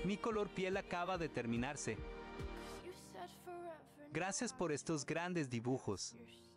Mi color piel acaba de terminarse. Gracias por estos grandes dibujos.